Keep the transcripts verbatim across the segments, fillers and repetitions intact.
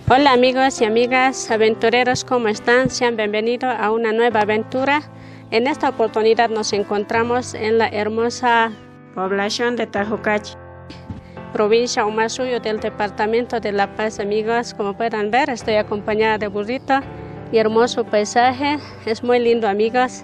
Hola amigos y amigas aventureros, ¿cómo están? Sean bienvenidos a una nueva aventura. En esta oportunidad nos encontramos en la hermosa población de Tajucachi, provincia Humasuyo del departamento de La Paz. Amigos, como pueden ver, estoy acompañada de burrito y hermoso paisaje. Es muy lindo, amigos.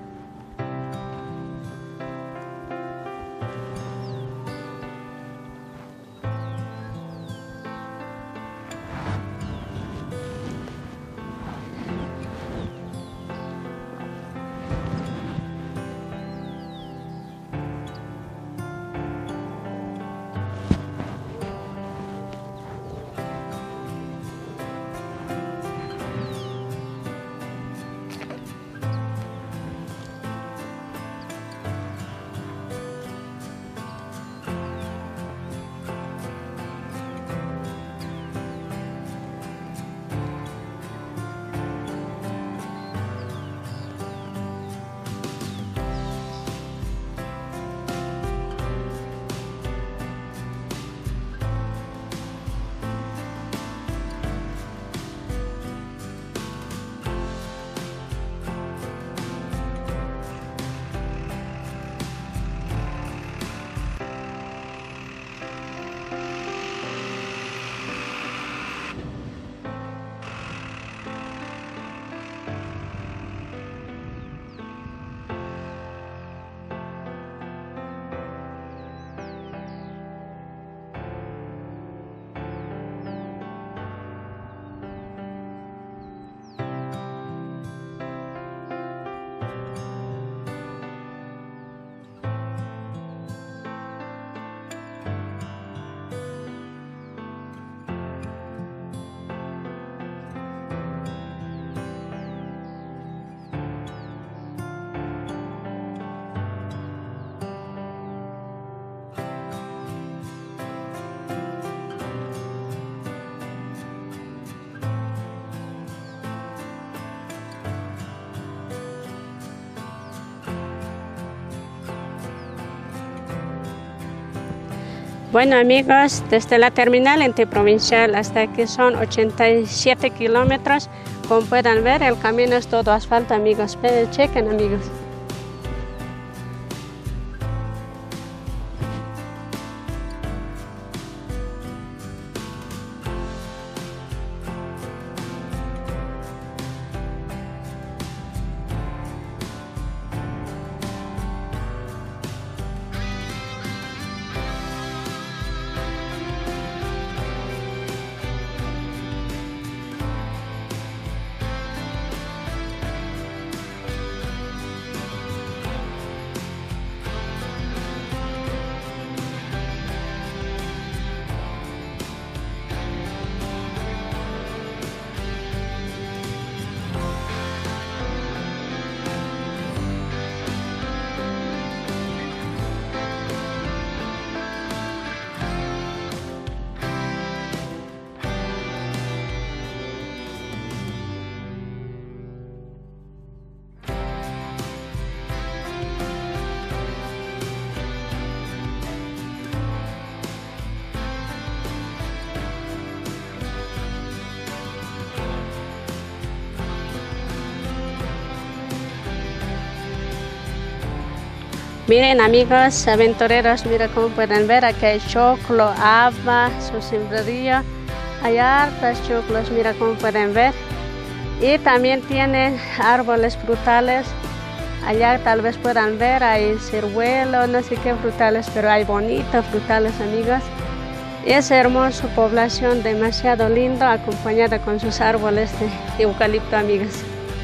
Bueno amigos, desde la terminal interprovincial hasta aquí son ochenta y siete kilómetros. Como pueden ver, el camino es todo asfalto, amigos. Pero chequen, amigos. Miren amigos aventureros, miren como pueden ver, aquí hay choclo, haba, su sembradío, hay hartas choclos, mira como pueden ver. Y también tiene árboles frutales, allá tal vez puedan ver, hay ciruelo, no sé qué frutales, pero hay bonitos frutales, amigos. Es hermosa población, demasiado lindo, acompañada con sus árboles de eucalipto, amigos.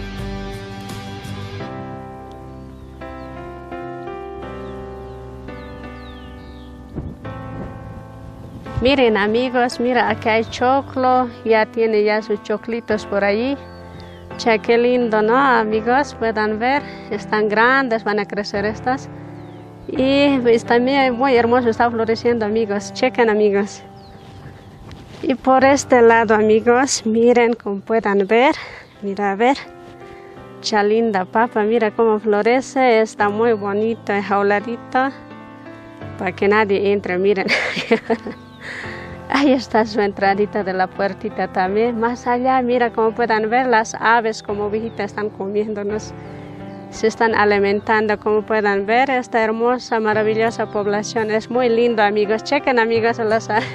Miren amigos, mira aquí hay choclo, ya tiene ya sus choclitos por allí. Che, qué lindo, ¿no amigos? Puedan ver, están grandes, van a crecer estas. Y pues, también muy hermoso, está floreciendo, amigos. Chequen, amigos. Y por este lado, amigos, miren como puedan ver. Mira, a ver. Cha linda papa, mira cómo florece. Está muy bonita, jauladita. Para que nadie entre, miren. Ahí está su entradita de la puertita también. Más allá, mira, como puedan ver, las aves como visitas están comiéndonos. Se están alimentando, como puedan ver, esta hermosa, maravillosa población. Es muy lindo, amigos. Chequen, amigos, las aves.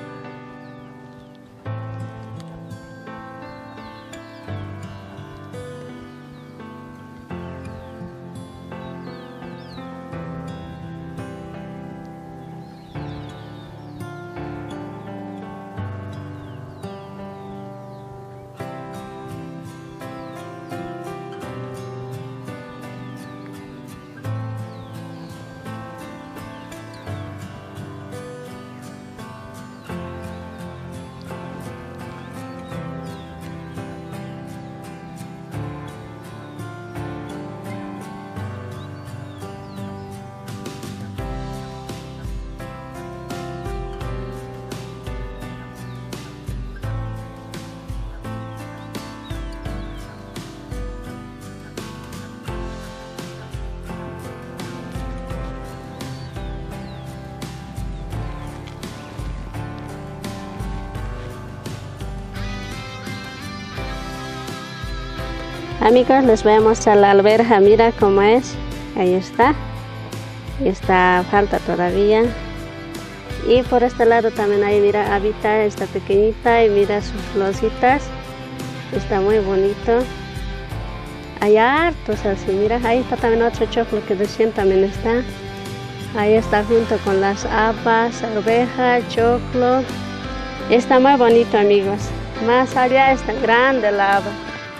Amigos, les voy a mostrar la alberja, mira cómo es, ahí está, está falta todavía. Y por este lado también ahí, mira, habita esta pequeñita y mira sus florcitas, está muy bonito. Hay hartos así, mira, ahí está también otro choclo que recién también está. Ahí está junto con las habas, arveja, choclo. Está muy bonito, amigos. Más allá está grande la haba.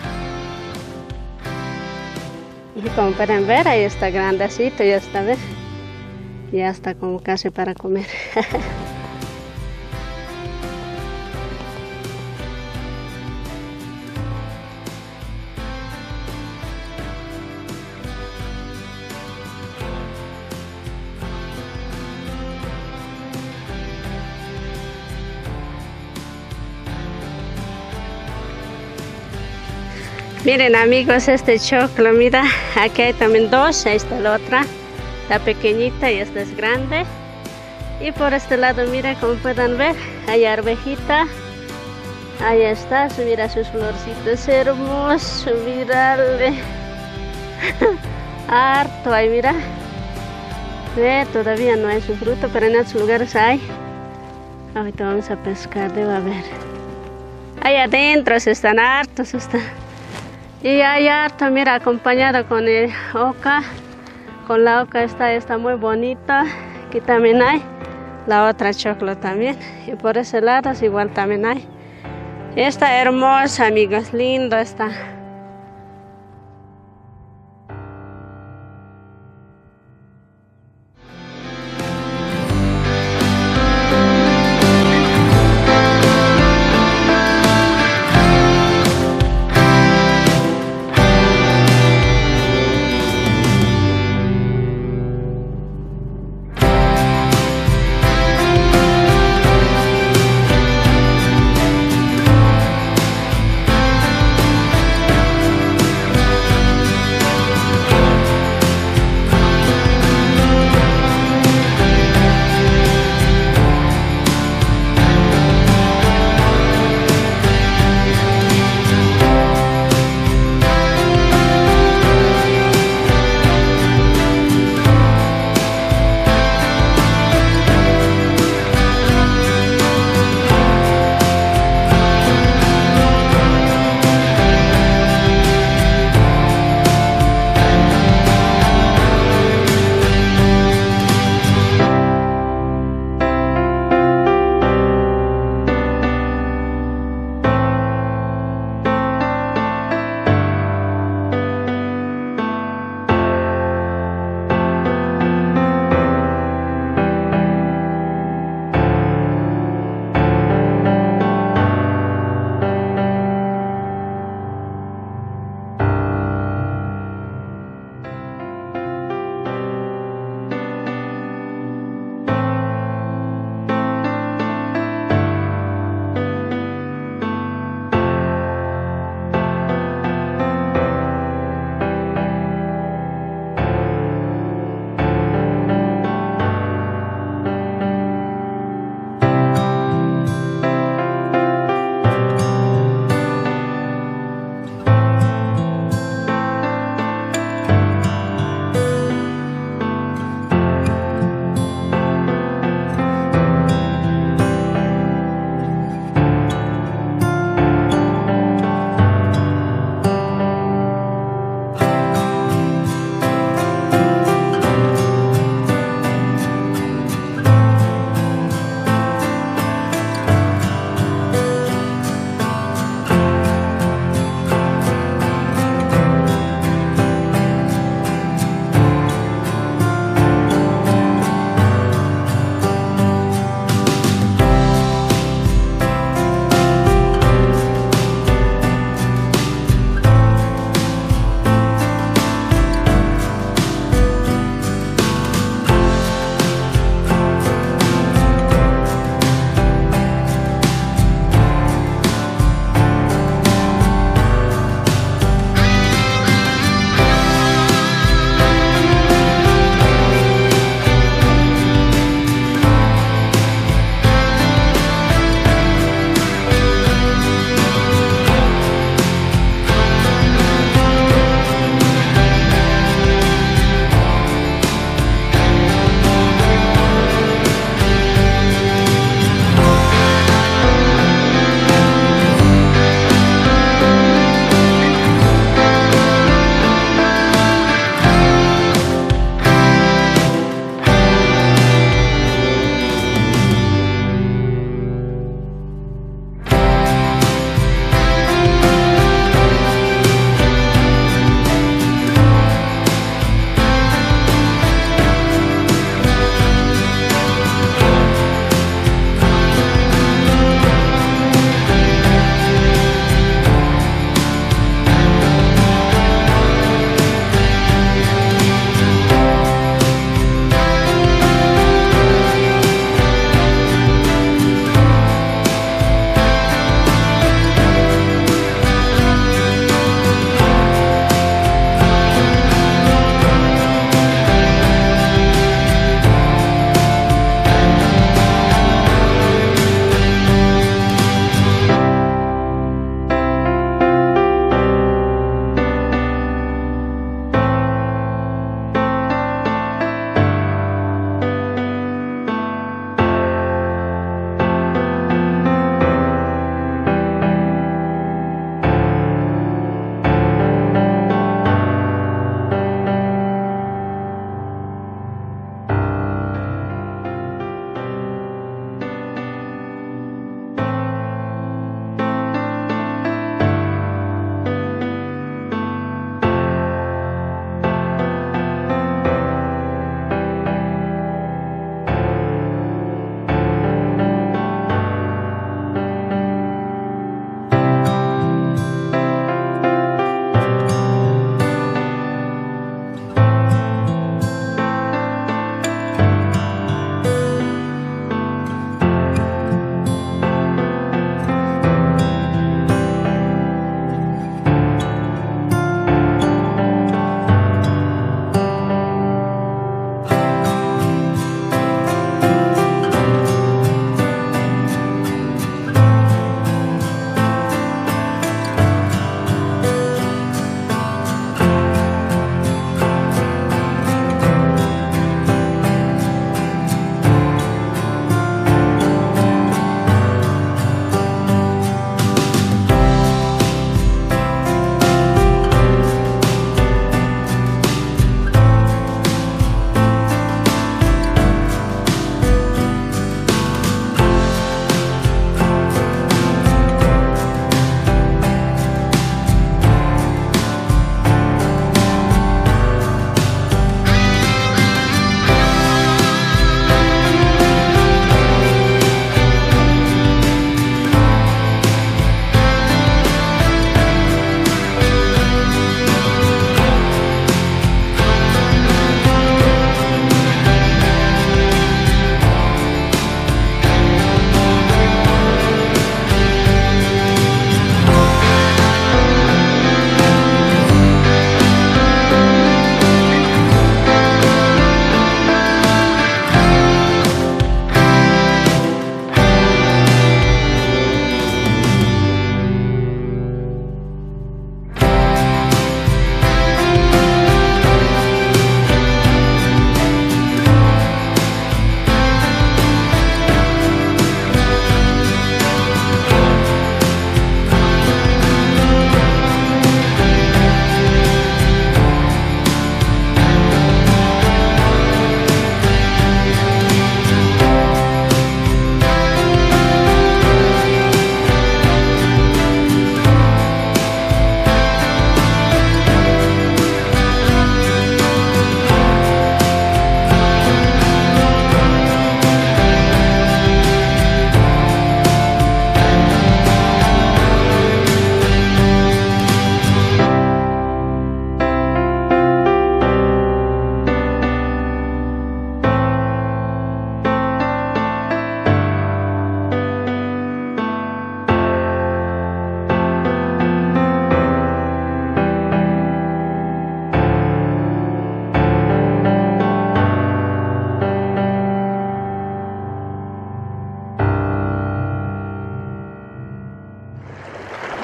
Y como pueden ver, ahí está grandecito, ya está, ¿ves? Ya está como casi para comer. Miren, amigos, este choclo, mira, aquí hay también dos, ahí está la otra, la pequeñita y esta es grande. Y por este lado, mira, como pueden ver, hay arvejita, ahí está, mira sus florcitas hermosos, mirale, harto ahí, mira, ve, todavía no hay su fruto, pero en otros lugares hay. Ahorita vamos a pescar, debe haber. Ahí adentro se están hartos, están. Y hay harto, mira, acompañado con el oca, con la oca está, está muy bonita. Aquí también hay la otra choclo también, y por ese lado igual también hay. Está hermosa, amigos, lindo está.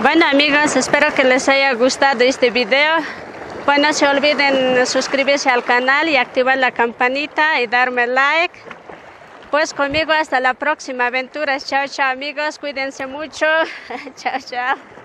Bueno amigos, espero que les haya gustado este video. Pues no se olviden suscribirse al canal y activar la campanita y darme like. Pues conmigo hasta la próxima aventura. Chao, chao amigos, cuídense mucho. Chao, chao.